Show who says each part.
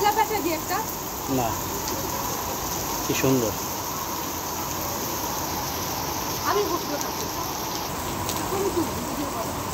Speaker 1: কয়লা প্যাঁচা দিয়ে একটা
Speaker 2: না, কি সুন্দর।
Speaker 1: আমি বসবো তাকে।